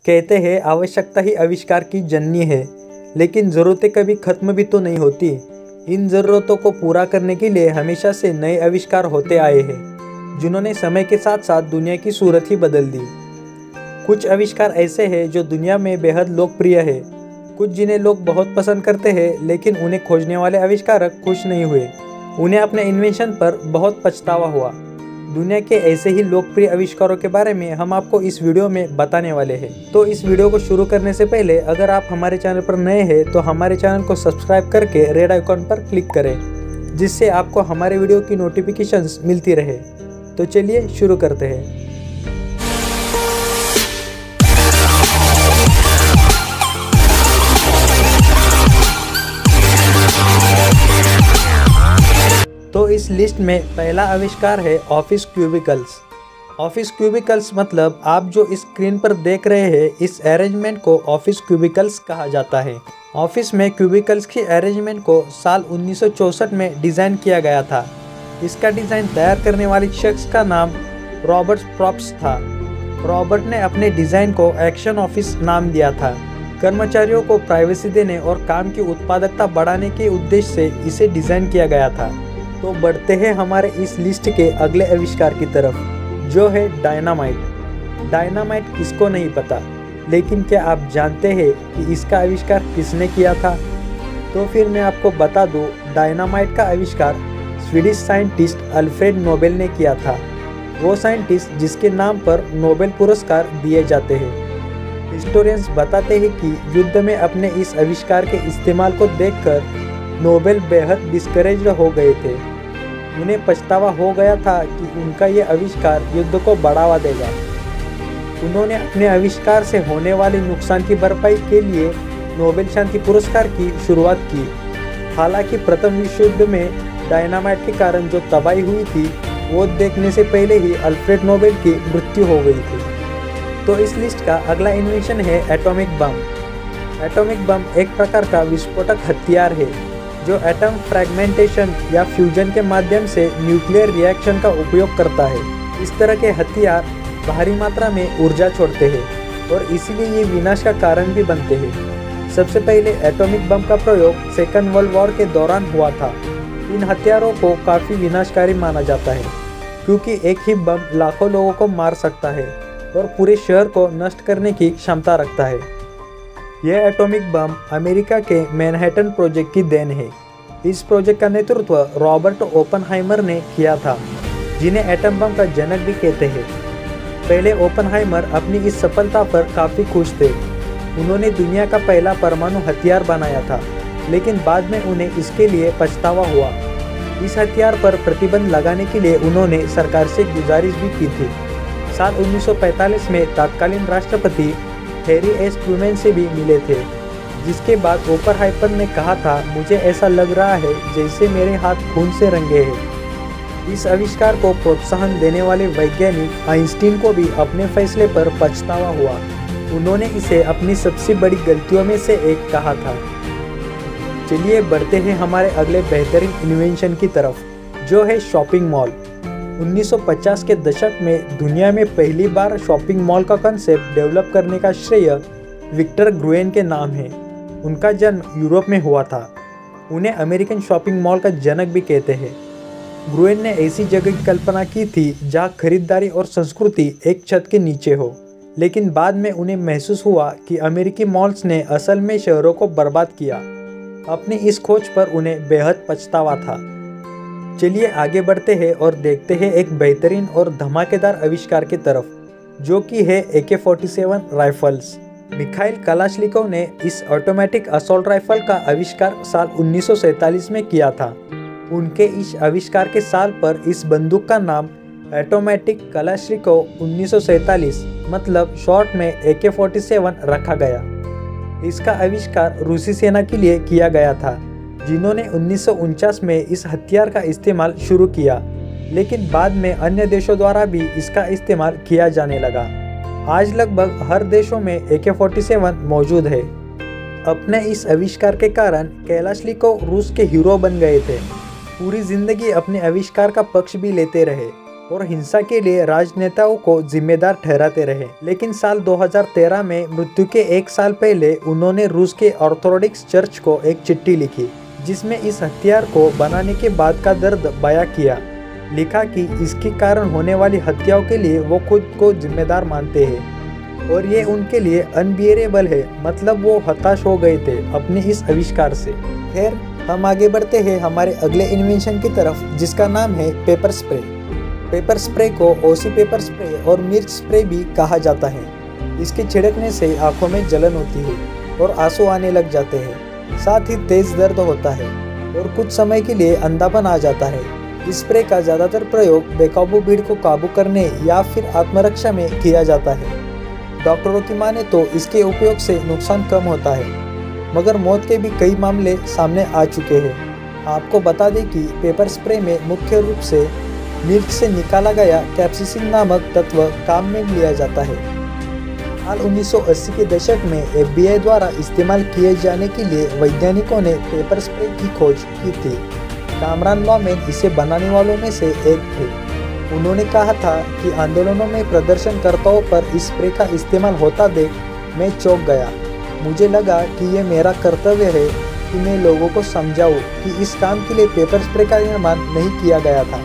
कहते हैं आवश्यकता ही आविष्कार की जननी है, लेकिन ज़रूरतें कभी ख़त्म भी तो नहीं होती। इन ज़रूरतों को पूरा करने के लिए हमेशा से नए आविष्कार होते आए हैं, जिन्होंने समय के साथ साथ दुनिया की सूरत ही बदल दी। कुछ आविष्कार ऐसे हैं जो दुनिया में बेहद लोकप्रिय है, कुछ जिन्हें लोग बहुत पसंद करते हैं, लेकिन उन्हें खोजने वाले आविष्कारक खुश नहीं हुए। उन्हें अपने इन्वेंशन पर बहुत पछतावा हुआ। दुनिया के ऐसे ही लोकप्रिय आविष्कारों के बारे में हम आपको इस वीडियो में बताने वाले हैं। तो इस वीडियो को शुरू करने से पहले अगर आप हमारे चैनल पर नए हैं तो हमारे चैनल को सब्सक्राइब करके रेड आइकॉन पर क्लिक करें, जिससे आपको हमारे वीडियो की नोटिफिकेशंस मिलती रहे। तो चलिए शुरू करते हैं। तो इस लिस्ट में पहला आविष्कार है ऑफिस क्यूबिकल्स। ऑफिस क्यूबिकल्स मतलब आप जो इस स्क्रीन पर देख रहे हैं, इस अरेंजमेंट को ऑफिस क्यूबिकल्स कहा जाता है। ऑफिस में क्यूबिकल्स की अरेंजमेंट को साल 1964 में डिज़ाइन किया गया था। इसका डिज़ाइन तैयार करने वाले शख्स का नाम रॉबर्ट प्रॉप्स था। रॉबर्ट ने अपने डिज़ाइन को एक्शन ऑफिस नाम दिया था। कर्मचारियों को प्राइवेसी देने और काम की उत्पादकता बढ़ाने के उद्देश्य से इसे डिज़ाइन किया गया था। तो बढ़ते हैं हमारे इस लिस्ट के अगले आविष्कार की तरफ, जो है डायनामाइट। डायनामाइट किसको नहीं पता, लेकिन क्या आप जानते हैं कि इसका आविष्कार किसने किया था? तो फिर मैं आपको बता दूं, डायनामाइट का आविष्कार स्वीडिश साइंटिस्ट अल्फ्रेड नोबेल ने किया था। वो साइंटिस्ट जिसके नाम पर नोबेल पुरस्कार दिए जाते हैं। हिस्टोरियंस बताते हैं कि युद्ध में अपने इस आविष्कार के इस्तेमाल को देखकर नोबेल बेहद डिस्करेज्ड हो गए थे। उन्हें पछतावा हो गया था कि उनका ये आविष्कार युद्ध को बढ़ावा देगा। उन्होंने अपने आविष्कार से होने वाले नुकसान की भरपाई के लिए नोबेल शांति पुरस्कार की शुरुआत की। हालांकि प्रथम विश्व युद्ध में डायनामाइट के कारण जो तबाही हुई थी, वो देखने से पहले ही अल्फ्रेड नोबेल की मृत्यु हो गई थी। तो इस लिस्ट का अगला इन्वेंशन है एटॉमिक बम। एटॉमिक बम एक प्रकार का विस्फोटक हथियार है जो एटम फ्रैगमेंटेशन या फ्यूजन के माध्यम से न्यूक्लियर रिएक्शन का उपयोग करता है। इस तरह के हथियार भारी मात्रा में ऊर्जा छोड़ते हैं और इसीलिए ये विनाश का कारण भी बनते हैं। सबसे पहले एटॉमिक बम का प्रयोग सेकेंड वर्ल्ड वॉर के दौरान हुआ था। इन हथियारों को काफ़ी विनाशकारी माना जाता है, क्योंकि एक ही बम लाखों लोगों को मार सकता है और पूरे शहर को नष्ट करने की क्षमता रखता है। यह एटॉमिक बम अमेरिका के मैनहट्टन प्रोजेक्ट की देन है। इस प्रोजेक्ट का नेतृत्व रॉबर्ट ओपनहाइमर ने किया था, जिन्हें एटम बम का जनक भी कहते हैं। पहले ओपनहाइमर अपनी इस सफलता पर काफ़ी खुश थे। उन्होंने दुनिया का पहला परमाणु हथियार बनाया था, लेकिन बाद में उन्हें इसके लिए पछतावा हुआ। इस हथियार पर प्रतिबंध लगाने के लिए उन्होंने सरकार से गुजारिश भी की थी। साल 1945 में तत्कालीन राष्ट्रपति हैरी एस ट्रूमैन से भी मिले थे, जिसके बाद ओपनहाइमर ने कहा था, मुझे ऐसा लग रहा है जैसे मेरे हाथ खून से रंगे हैं। इस आविष्कार को प्रोत्साहन देने वाले वैज्ञानिक आइंस्टीन को भी अपने फैसले पर पछतावा हुआ। उन्होंने इसे अपनी सबसे बड़ी गलतियों में से एक कहा था। चलिए बढ़ते हैं हमारे अगले बेहतरीन इन्वेंशन की तरफ, जो है शॉपिंग मॉल। 1950 के दशक में दुनिया में पहली बार शॉपिंग मॉल का कॉन्सेप्ट डेवलप करने का श्रेय विक्टर ग्रुएन के नाम है। उनका जन्म यूरोप में हुआ था। उन्हें अमेरिकन शॉपिंग मॉल का जनक भी कहते हैं। ग्रुएन ने ऐसी जगह की कल्पना की थी जहां खरीदारी और संस्कृति एक छत के नीचे हो, लेकिन बाद में उन्हें महसूस हुआ कि अमेरिकी मॉल्स ने असल में शहरों को बर्बाद किया। अपनी इस खोज पर उन्हें बेहद पछतावा था। चलिए आगे बढ़ते हैं और देखते हैं एक बेहतरीन और धमाकेदार आविष्कार की तरफ, जो कि है AK-47 राइफल्स। मिखाइल कलाश्निकोव ने इस ऑटोमेटिक असॉल्ट राइफल का आविष्कार साल 1947 में किया था। उनके इस आविष्कार के साल पर इस बंदूक का नाम ऑटोमेटिक कलाश्निकोव 1947 मतलब शॉर्ट में AK-47 रखा गया। इसका आविष्कार रूसी सेना के लिए किया गया था, जिन्होंने 1949 में इस हथियार का इस्तेमाल शुरू किया, लेकिन बाद में अन्य देशों द्वारा भी इसका इस्तेमाल किया जाने लगा। आज लगभग हर देशों में AK-47 मौजूद है। अपने इस आविष्कार के कारण कलाश्निकोव रूस के हीरो बन गए थे। पूरी जिंदगी अपने आविष्कार का पक्ष भी लेते रहे। और हिंसा के लिए राजनेताओं को जिम्मेदार ठहराते रहे। लेकिन साल 2013 में मृत्यु के एक साल पहले उन्होंने रूस के ऑर्थोडॉक्स चर्च को एक चिट्ठी लिखी, जिसमें इस हथियार को बनाने के बाद का दर्द बयां किया। लिखा कि इसके कारण होने वाली हत्याओं के लिए वो खुद को जिम्मेदार मानते हैं और ये उनके लिए अनबियरेबल है, मतलब वो हताश हो गए थे अपने इस आविष्कार से। खैर, हम आगे बढ़ते हैं हमारे अगले इन्वेंशन की तरफ, जिसका नाम है पेपर स्प्रे। पेपर स्प्रे को ओसी पेपर स्प्रे और मिर्च स्प्रे भी कहा जाता है। इसके छिड़कने से आंखों में जलन होती है और आंसू आने लग जाते हैं, साथ ही तेज दर्द होता है और कुछ समय के लिए अंधापन आ जाता है। इस स्प्रे का ज़्यादातर प्रयोग बेकाबू भीड़ को काबू करने या फिर आत्मरक्षा में किया जाता है। डॉक्टरों की माने तो इसके उपयोग से नुकसान कम होता है, मगर मौत के भी कई मामले सामने आ चुके हैं। आपको बता दें कि पेपर स्प्रे में मुख्य रूप से मिर्च से निकाला गया कैप्सिसिन नामक तत्व काम में लिया जाता है। साल 1980 के दशक में FBI द्वारा इस्तेमाल किए जाने के लिए वैज्ञानिकों ने पेपर स्प्रे की खोज की थी। कामरान लॉमेन इसे बनाने वालों में से एक थे। उन्होंने कहा था कि आंदोलनों में प्रदर्शनकर्ताओं पर इस स्प्रे का इस्तेमाल होता देख मैं चौंक गया। मुझे लगा कि ये मेरा कर्तव्य है कि मैं लोगों को समझाऊं कि इस काम के लिए पेपर स्प्रे का निर्माण नहीं किया गया था।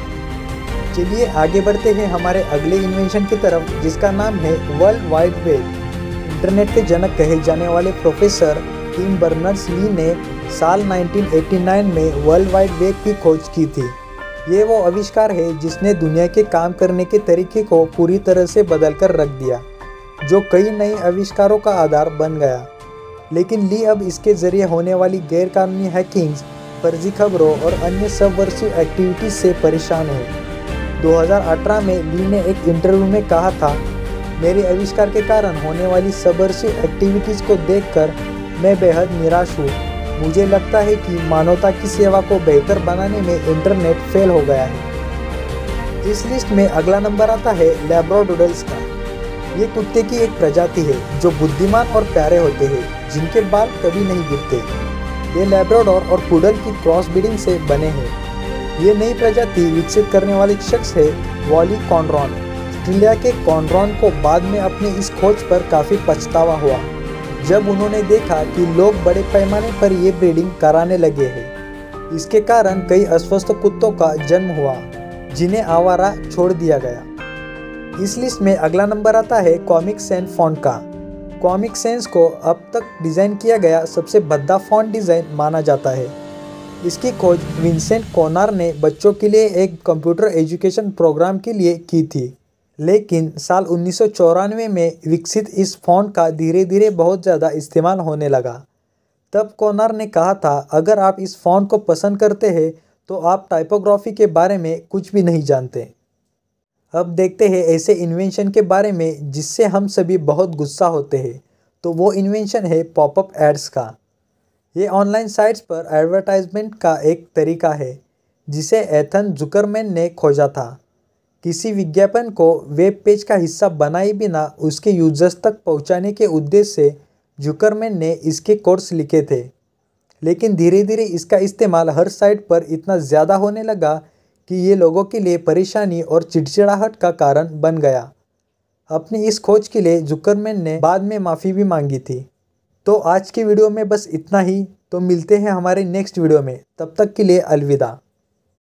चलिए आगे बढ़ते हैं हमारे अगले इन्वेंशन की तरफ, जिसका नाम है वर्ल्ड वाइड वेब। इंटरनेट के जनक कहे जाने वाले प्रोफेसर टिम बर्नर्स-ली ने साल 1989 में वर्ल्ड वाइड वेब की खोज की थी। ये वो आविष्कार है जिसने दुनिया के काम करने के तरीके को पूरी तरह से बदलकर रख दिया, जो कई नए आविष्कारों का आधार बन गया। लेकिन ली अब इसके जरिए होने वाली गैरकानूनी हैकिंग्स, फर्जी खबरों और अन्य सबवर्सिव एक्टिविटीज से परेशान है। 2018 में ली ने एक इंटरव्यू में कहा था, मेरे आविष्कार के कारण होने वाली सबवर्सिव एक्टिविटीज को देखकर मैं बेहद निराश हूँ। मुझे लगता है कि मानवता की सेवा को बेहतर बनाने में इंटरनेट फेल हो गया है। इस लिस्ट में अगला नंबर आता है लैब्राडोडल्स का। ये कुत्ते की एक प्रजाति है जो बुद्धिमान और प्यारे होते हैं, जिनके बाल कभी नहीं गिरते। ये लैब्राडोर और पुडल की क्रॉस ब्रीडिंग से बने हैं। ये नई प्रजाति विकसित करने वाले शख्स है वॉली कॉनरॉन। ऑस्ट्रेलिया के कॉनरॉन को बाद में अपनी इस खोज पर काफ़ी पछतावा हुआ, जब उन्होंने देखा कि लोग बड़े पैमाने पर ये ब्रीडिंग कराने लगे हैं। इसके कारण कई अस्वस्थ कुत्तों का जन्म हुआ, जिन्हें आवारा छोड़ दिया गया। इस लिस्ट में अगला नंबर आता है कॉमिक सैंस फॉन्ट का। कॉमिक सैंस को अब तक डिज़ाइन किया गया सबसे भद्दा फॉन्ट डिज़ाइन माना जाता है। इसकी खोज विंसेंट कोनार ने बच्चों के लिए एक कंप्यूटर एजुकेशन प्रोग्राम के लिए की थी, लेकिन साल 1994 में विकसित इस फॉन्ट का धीरे धीरे बहुत ज़्यादा इस्तेमाल होने लगा। तब कोनार ने कहा था, अगर आप इस फॉन्ट को पसंद करते हैं तो आप टाइपोग्राफी के बारे में कुछ भी नहीं जानते। अब देखते हैं ऐसे इन्वेंशन के बारे में जिससे हम सभी बहुत गुस्सा होते हैं। तो वो इन्वेंशन है पॉपअप एड्स का। ये ऑनलाइन साइट्स पर एडवर्टाइजमेंट का एक तरीका है जिसे एथन जुकरमैन ने खोजा था। किसी विज्ञापन को वेब पेज का हिस्सा बनाए बिना उसके यूजर्स तक पहुंचाने के उद्देश्य से जुकरमैन ने इसके कोर्स लिखे थे। लेकिन धीरे धीरे इसका इस्तेमाल हर साइट पर इतना ज़्यादा होने लगा कि ये लोगों के लिए परेशानी और चिड़चिड़ाहट का कारण बन गया। अपनी इस खोज के लिए जुकरमैन ने बाद में माफ़ी भी मांगी थी। तो आज की वीडियो में बस इतना ही। तो मिलते हैं हमारे नेक्स्ट वीडियो में, तब तक के लिए अलविदा।